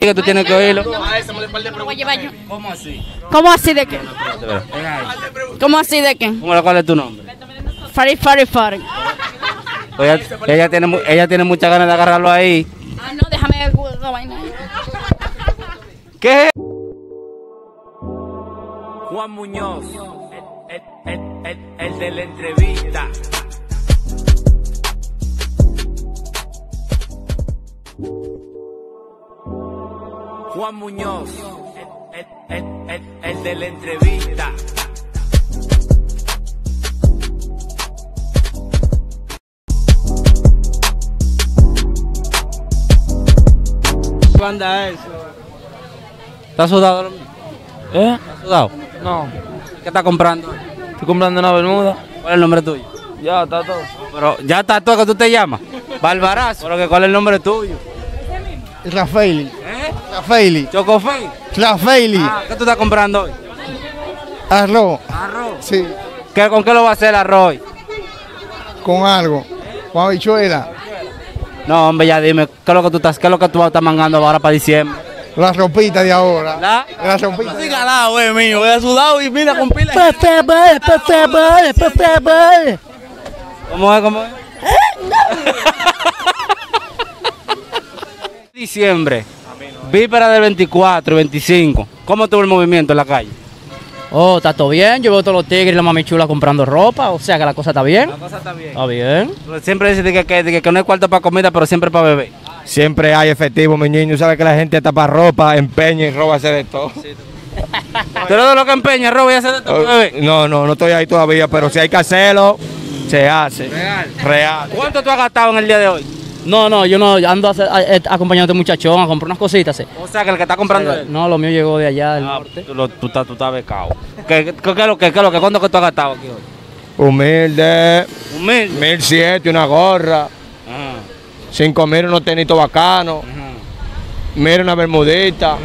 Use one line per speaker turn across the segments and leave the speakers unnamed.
que tú tienes que oírlo.
¿Cómo así?
¿Cómo así de qué? ¿Cómo así de qué?
¿Cuál es tu nombre?
Fari.
Ella tiene muchas ganas de agarrarlo ahí.
Ah, no, déjame la vaina.
¿Qué?
Juan Muñoz, el de la entrevista. Juan Muñoz, el de la entrevista.
¿Qué anda eso? ¿Estás sudado? ¿Estás sudado?
No,
¿Qué estás comprando?
estoy comprando una bermuda.
¿Cuál es el nombre tuyo?
Ya, está todo.
Pero ya está todo que tú te llamas. Barbarazo. Pero ¿cuál es el nombre tuyo?
Rafaeli. Rafaeli.
Chocofey.
Rafaeli.
¿Qué tú estás comprando hoy?
Arroz.
Arroz.
Sí.
¿Con qué lo va a hacer el arroz?
Con algo. Con habichuela.
No, hombre, ya dime, ¿qué es lo que tú estás mangando ahora para diciembre?
La ropita de ahora.
¿La?
ropita.
Estoy ganado, güey, mío. Voy a sudado y mira con pila.
Por favor. ¿Cómo es? Diciembre, víspera del 24 y 25. ¿Cómo estuvo el movimiento en la calle?
Oh, está todo bien. Yo veo todos los tigres y la mami chula comprando ropa. O sea que la cosa está bien.
La cosa está bien.
Está bien.
Siempre dicen que no hay cuarto para comida, pero siempre para beber.
Siempre hay efectivo, mi niño. Sabes que la gente está para ropa, empeña y roba hacer de todo.
¿Tú eres de lo que empeña, roba y hace de todo, bebé?
No estoy ahí todavía, pero si hay que hacerlo, se hace. Real.
¿Cuánto tú has gastado en el día de hoy?
No, yo no ando acompañando a este muchachón a comprar unas cositas. ¿sí?
O sea, que el que está comprando él.
No, lo mío llegó de allá del
Ah,
norte.
tú estás becado. ¿Qué es lo que? ¿Cuánto que tú has gastado aquí hoy?
Humilde.
Humilde.
1,700, una gorra.
Ajá.
5,000 unos tenitos bacanos.
Ajá.
Mira una bermudita.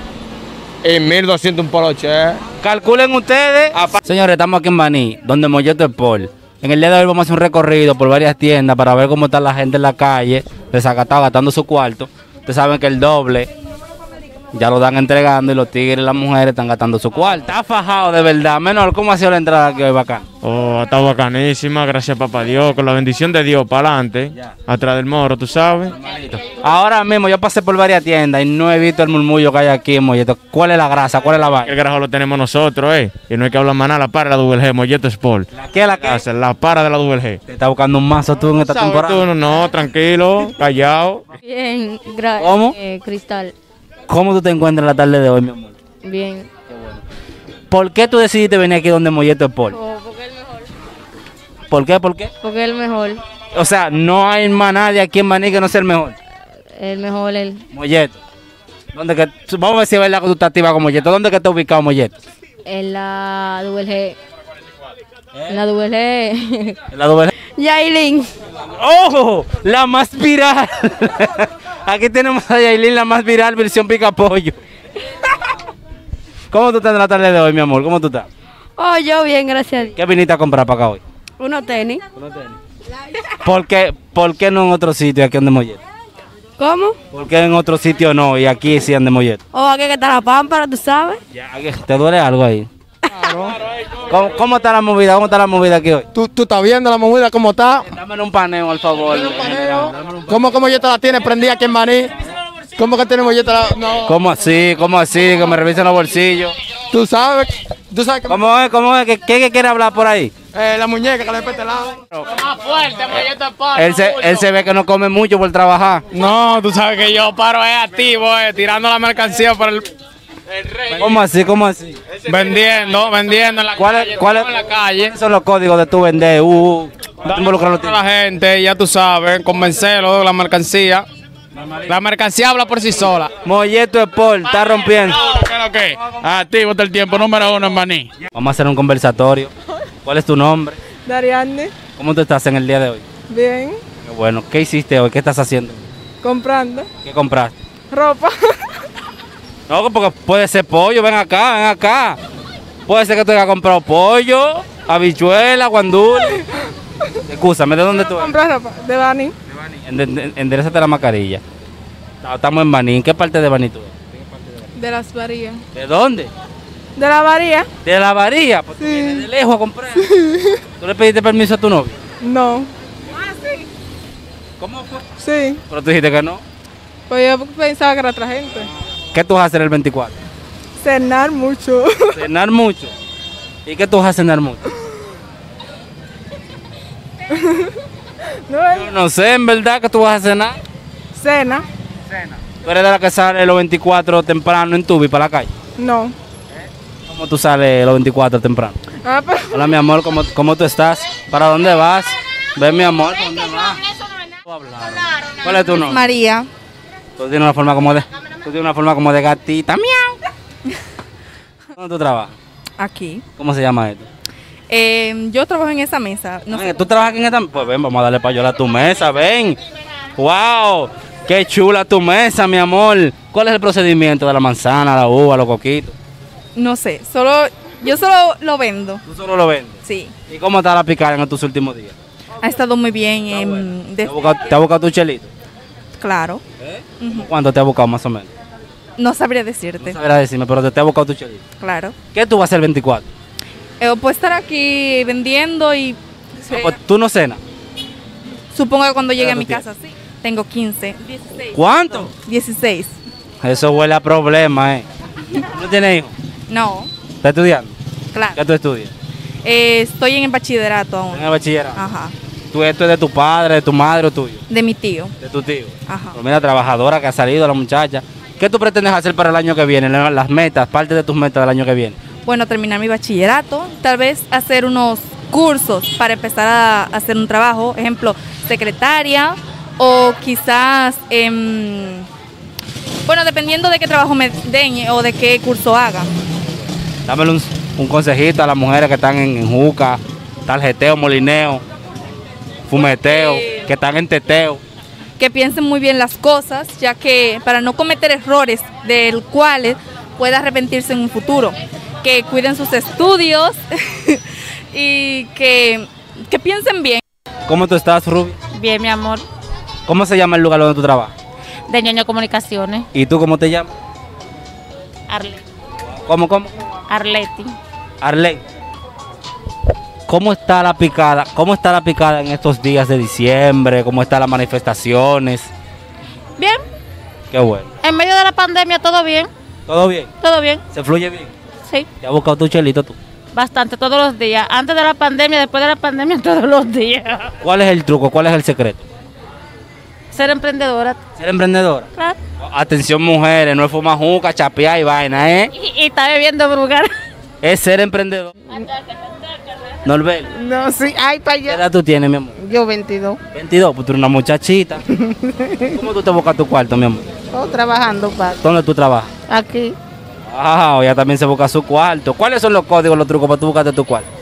Y 1,200 un poloche.
Calculen ustedes. Señores, estamos aquí en Baní, donde Molleto Sport. En el día de hoy vamos a hacer un recorrido por varias tiendas para ver cómo está la gente en la calle, desacatado, gastando su cuarto. Ustedes saben que el doble ya lo están entregando y los tigres y las mujeres están gastando su cuarto. Está fajado de verdad. Menor, ¿cómo ha sido la entrada aquí hoy, bacán?
Oh, está bacanísima, gracias papá Dios, con la bendición de Dios para adelante, atrás del moro, tú sabes.
Ahora mismo yo pasé por varias tiendas y no he visto el murmullo que hay aquí en Molleto. ¿Cuál es la grasa? ¿Cuál es la vaina?
El grajo lo tenemos nosotros, y no hay que hablar más nada, la para de la WG, Molleto Sport.
¿Qué es la que?
La para de la WG.
¿Te está buscando un mazo tú en esta
¿Sabes
temporada?
tú? No, tranquilo, callado.
Bien, gracias.
¿Cómo?
Cristal.
¿Cómo tú te encuentras en la tarde de hoy, mi amor?
Bien.
¿Por qué tú decidiste venir aquí donde Molleto Sport?
Porque es el mejor.
¿Por qué? ¿Por qué?
Porque es el mejor.
O sea, no hay más nadie aquí en Baní que no sea el mejor.
El mejor, el.
Molleto. Vamos a ver si es verdad que tú estás activa con Molleto. ¿Dónde que está ubicado Molleto?
En la WG. En la WG.
En la doble.
Yailin.
¡Oh! La más viral. Aquí tenemos a Yailin, la más viral, versión pica pollo. ¿Cómo tú estás en la tarde de hoy, mi amor? ¿Cómo tú estás?
Oh, yo bien, gracias a Dios.
¿Qué viniste a comprar para acá hoy?
Unos tenis.
¿Por qué no en otro sitio aquí donde Molleto?
¿Cómo?
¿Por qué en otro sitio no y aquí sí ande Molleto?
Oh, aquí que está la pámpara, tú sabes.
¿Te duele algo ahí? ¿Cómo está la movida? ¿Cómo está la movida aquí hoy?
¿Tú estás viendo la movida cómo está?
Dame un paneo, al favor.
¿Cómo ya te la tienes prendida aquí en Maní? ¿Cómo que tenemos ya te la...? No.
¿Cómo así? ¿Cómo así? Que me revisen los bolsillos.
Tú sabes que...
¿Cómo es? ¿Qué quiere hablar por ahí?
La muñeca que le pete lado.
Más fuerte, Molleto Sport.
Él se ve que no come mucho por trabajar.
No, tú sabes que yo paro activo, tirando la mercancía por el rey.
¿Cómo así? ¿Cómo así?
Vendiendo en la calle.
¿Cuáles
en la calle.
son los códigos de tu vender? No te involucras los
A la gente, ya tú sabes, convencerlo de la mercancía. La mercancía habla por sí sola.
Molleto Sport, está rompiendo.
¿Qué? Activo todo el tiempo, número 1 en Baní.
Vamos a hacer un conversatorio. ¿Cuál es tu nombre?
Dariane,
¿Cómo tú estás en el día de hoy?
bien,
Qué bueno. ¿Qué hiciste hoy? ¿Qué estás haciendo?
comprando
¿Qué compraste?
ropa.
No, porque puede ser pollo. Ven acá. Puede ser que tú hayas comprado pollo, habichuela, guandule. Escúchame, ¿de dónde tú eres?
Comprar ropa de Bani,
Enderezate la mascarilla. Estamos en Baní. ¿En qué parte de Baní tú eres?
De las varillas.
¿De dónde?
De la varía.
De la varía. Pues tú vienes de lejos a comprar. ¿Tú le pediste permiso a tu novio?
No.
¿Cómo fue?
Sí.
Pero tú dijiste que no.
Pues yo pensaba que era otra gente.
¿Qué tú vas a hacer el 24?
Cenar mucho.
Cenar mucho. ¿Y qué tú vas a cenar mucho?
No
Yo no sé, en verdad, que tú vas a cenar.
cena.
¿Tú eres de la que sale los 24 temprano en Tubi para la calle?
No.
¿Cómo tú sales los 24 temprano?
Ah, pero
Hola, mi amor, ¿cómo tú estás? ¿Para dónde vas? Ven, mi amor, ¿para dónde vas? ¿Cuál es tu nombre?
María.
Tú tienes una forma como de gatita. ¡Miau! ¿Dónde tú trabajas?
Aquí.
¿Cómo se llama esto?
Yo trabajo en esa mesa. No sé.
¿Tú trabajas en esta? Pues ven, vamos a darle payola a tu mesa, ven. ¡Wow! ¡Qué chula tu mesa, mi amor! ¿Cuál es el procedimiento de la manzana, la uva, los coquitos?
No sé. Yo solo lo vendo.
¿Tú solo lo vendes?
Sí.
¿Y cómo está la picada en tus últimos días?
Ha estado muy bien.
¿Te ha buscado tu chelito?
Claro.
¿Cuánto te ha buscado más o menos?
No sabría decirte.
No sabrás decirme, pero te ha buscado tu chelito.
Claro.
¿Qué tú vas a hacer el 24?
Puedo estar aquí vendiendo y
Pues, ¿tú no cenas?
supongo que cuando llegue a
¿Qué
mi
edad tú
casa, sí. Tengo 15. 16.
¿Cuánto?
16.
Eso huele a problema, ¿No tienes hijos?
No,
¿Estás estudiando?
claro.
¿Qué tú estudias?
Estoy en el bachillerato aún.
En el bachillerato.
Ajá.
¿Esto es de tu padre, de tu madre o tuyo?
De mi tío.
De tu tío.
Ajá.
Pero mira, trabajadora que ha salido la muchacha. ¿Qué tú pretendes hacer para el año que viene? Las metas, parte de tus metas del año que viene.
Bueno, terminar mi bachillerato, tal vez hacer unos cursos para empezar a hacer un trabajo, ejemplo, secretaria o quizás, bueno, dependiendo de qué trabajo me den o de qué curso haga.
Dámele un consejito a las mujeres que están en juca, tarjeteo, molineo, fumeteo, que están en teteo.
Que piensen muy bien las cosas, ya que para no cometer errores del cuales pueda arrepentirse en un futuro, que cuiden sus estudios y que piensen bien.
¿Cómo tú estás, Ruby?
Bien, mi amor.
¿Cómo se llama el lugar donde tú trabajas?
De Ñoño Comunicaciones.
¿Y tú cómo te llamas? ¿Cómo?
Arleti.
Arley. ¿Cómo está la picada? ¿Cómo está la picada en estos días de diciembre? ¿Cómo están las manifestaciones?
Bien.
Qué bueno.
En medio de la pandemia, todo bien.
¿Todo bien?
Todo bien.
¿Se fluye bien?
Sí.
¿Te has buscado tu chelito tú?
Bastante, todos los días. Antes de la pandemia, después de la pandemia, todos los días.
¿Cuál es el truco? ¿Cuál es el secreto?
Ser emprendedora.
¿Ser emprendedora?
Claro.
Atención, mujeres, no es fumar juca, chapear y vaina, ¿eh?
Y está bebiendo brugar.
Es ser emprendedor. Norbel,
No, sí. Ay, para
¿qué
allá.
edad tú tienes, mi amor?
Yo 22.
22, pues tú eres una muchachita. ¿Cómo tú te buscas tu cuarto, mi amor?
Oh, trabajando, padre.
¿Dónde tú trabajas?
Aquí.
Ah, ella también se busca su cuarto. ¿Cuáles son los códigos, los trucos para tú buscarte tu cuarto?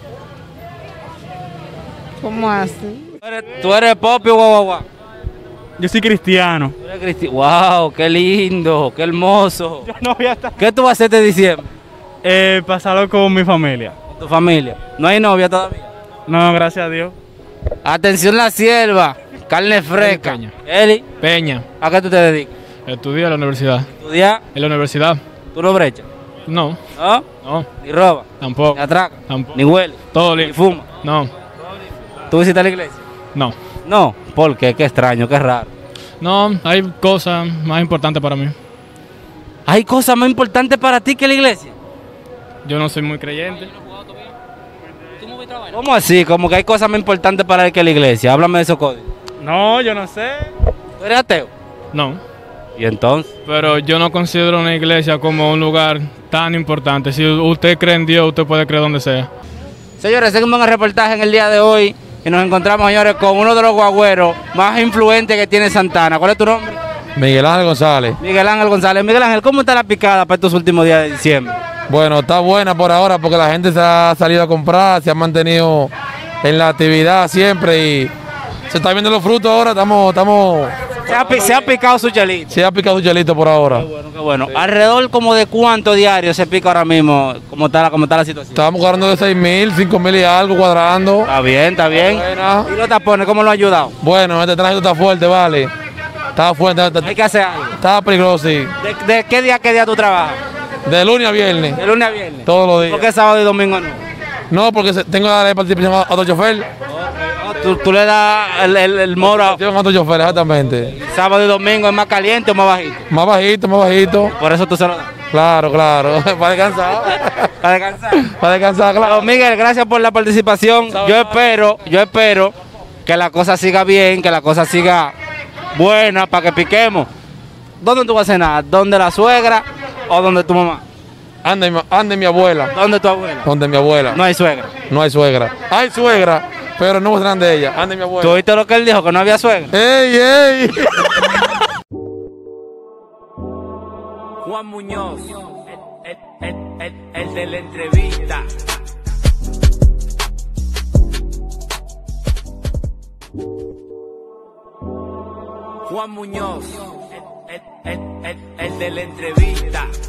¿Cómo así?
¿Tú eres Popi o guau?
Yo soy cristiano.
Tú eres cristiano. Wow, qué lindo, qué hermoso.
Yo no voy a estar.
¿Qué tú vas a hacer este diciembre?
Pasarlo con mi familia.
¿Con tu familia? ¿No hay novia todavía?
No, gracias a Dios.
Atención, la sierva, carne fresca.
Peña.
Eli,
Peña.
¿a qué tú te dedicas?
Estudié en la universidad.
¿Estudiar?
¿En la universidad?
¿Tú no brechas?
No.
¿No?
No.
¿Ni roba?
Tampoco.
¿Ni atraca?
Tampoco.
¿Ni huele?
Todo
¿Ni
limpio.
fuma?
No.
¿Tú visitas la iglesia?
No.
No. ¿Por qué? Qué extraño, qué raro.
No, hay cosas más importantes para mí.
¿Hay cosas más importantes para ti que la iglesia?
Yo no soy muy creyente.
¿Cómo así? Como que hay cosas más importantes para él que la iglesia. Háblame de esos códigos.
No, yo no sé.
¿Tú eres ateo?
No.
¿Y entonces?
Pero yo no considero una iglesia como un lugar tan importante. Si usted cree en Dios, usted puede creer donde sea.
Señores, seguimos en el reportaje en el día de hoy y nos encontramos, señores, con uno de los guagüeros más influentes que tiene Santana. ¿Cuál es tu nombre?
Miguel Ángel González.
Miguel Ángel González. Miguel Ángel, ¿cómo está la picada para estos últimos días de diciembre?
Bueno, está buena por ahora porque la gente se ha salido a comprar, se ha mantenido en la actividad siempre y se está viendo los frutos ahora.
Se ha picado su chelito.
Se ha picado su chelito por ahora.
Qué bueno. ¿Alrededor como de cuánto diario se pica ahora mismo? ¿Cómo está la situación?
Estábamos cobrando de 6,000, 5,000 y algo cuadrando.
Está bien, está bien.
Buena.
¿Y los tapones cómo lo ha ayudado?
Bueno, este tránsito está fuerte, vale. Estaba fuerte.
Hay que hacer algo.
Estaba peligroso, sí.
¿De qué día a qué día tú trabajas?
De lunes a viernes.
De lunes a viernes.
Todos los días.
¿Por qué sábado y domingo no?
No, porque tengo que darle participación a otro chofer.
Tú le das el moro a
otro chofer, exactamente.
Sábado y domingo es más caliente o más bajito.
Más bajito, más bajito.
Por eso tú se lo das.
Claro, claro. Para descansar.
Para descansar.
Para descansar, claro.
Miguel, gracias por la participación. Yo espero que la cosa siga bien, que la cosa siga buena para que piquemos. ¿Dónde tú vas a cenar? ¿Dónde la suegra o donde tu mamá?
Ande mi abuela.
¿Dónde tu abuela?
Donde mi abuela.
No hay suegra.
No hay suegra. Hay suegra, pero no serán de ella. Ande mi abuela.
¿Tú oíste lo que él dijo? Que no había suegra.
¡Ey, ey!
Juan Muñoz, el de la entrevista. Juan Muñoz, el de la entrevista.